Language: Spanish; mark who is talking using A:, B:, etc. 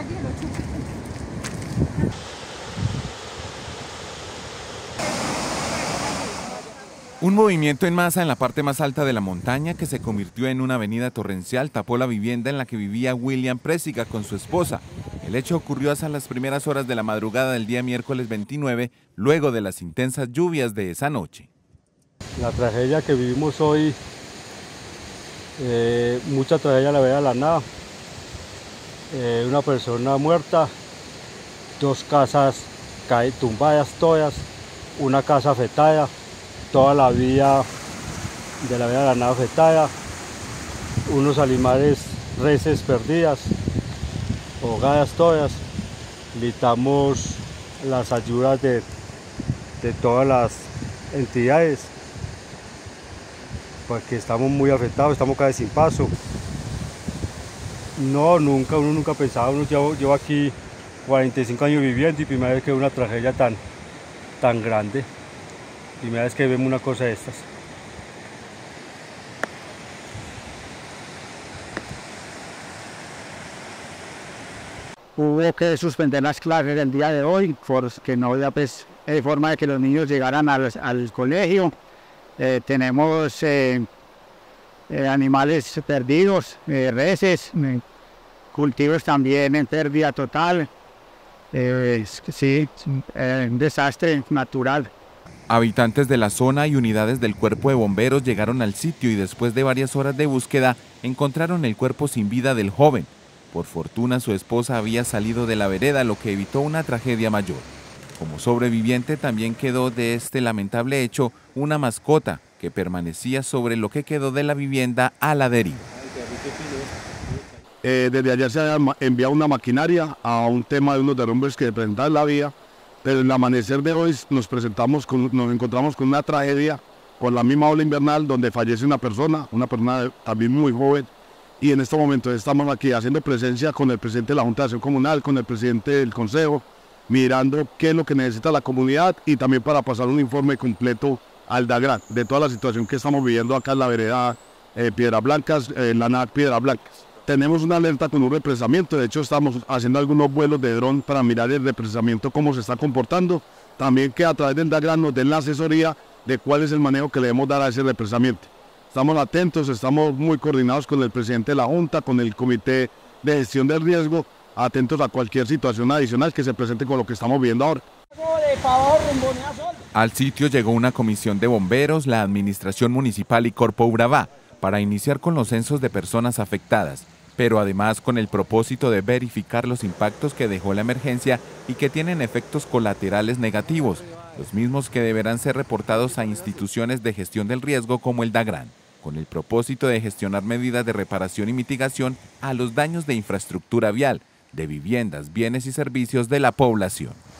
A: Un movimiento en masa en la parte más alta de la montaña que se convirtió en una avenida torrencial tapó la vivienda en la que vivía William Présiga con su esposa. El hecho ocurrió hasta las primeras horas de la madrugada del día miércoles 29, luego de las intensas lluvias de esa noche.
B: La tragedia que vivimos hoy, mucha tragedia la verdad de la nada. Una persona muerta, 2 casas tumbadas todas, una casa afectada, toda la vía de la nada afectada, unos animales, reses perdidas, ahogadas todas. Necesitamos las ayudas de todas las entidades, porque estamos muy afectados, estamos casi sin paso. No, uno nunca pensaba, llevo aquí 45 años viviendo y primera vez que veo una tragedia tan grande. Primera vez que vemos una cosa de estas.
C: Hubo que suspender las clases el día de hoy porque no había forma de que los niños llegaran al colegio. Tenemos animales perdidos, reses, cultivos también en pérdida total. Sí, un desastre natural.
A: Habitantes de la zona y unidades del cuerpo de bomberos llegaron al sitio y después de varias horas de búsqueda encontraron el cuerpo sin vida del joven. Por fortuna su esposa había salido de la vereda, lo que evitó una tragedia mayor. Como sobreviviente también quedó de este lamentable hecho una mascota que permanecía sobre lo que quedó de la vivienda a la deriva.
D: Desde ayer se ha enviado una maquinaria a un tema de unos derrumbes que presentaban la vía, pero en el amanecer de hoy nos encontramos con una tragedia, con la misma ola invernal donde fallece una persona también muy joven, y en este momento estamos aquí haciendo presencia con el presidente de la Junta de Acción Comunal, con el presidente del Consejo, mirando qué es lo que necesita la comunidad y también para pasar un informe completo al DAGRAN de toda la situación que estamos viviendo acá en la vereda Piedras Blancas, en la NAC Piedras Blancas. Tenemos una alerta con un represamiento, de hecho estamos haciendo algunos vuelos de dron para mirar el represamiento, cómo se está comportando. También que a través del DAGRAN nos den la asesoría de cuál es el manejo que le debemos dar a ese represamiento. Estamos atentos, estamos muy coordinados con el presidente de la Junta, con el Comité de Gestión del Riesgo, atentos a cualquier situación adicional que se presente con lo que estamos viendo ahora.
A: Al sitio llegó una comisión de bomberos, la administración municipal y Corpo Urabá para iniciar con los censos de personas afectadas, pero además con el propósito de verificar los impactos que dejó la emergencia y que tienen efectos colaterales negativos, los mismos que deberán ser reportados a instituciones de gestión del riesgo como el DAGRAN, con el propósito de gestionar medidas de reparación y mitigación a los daños de infraestructura vial, de viviendas, bienes y servicios de la población.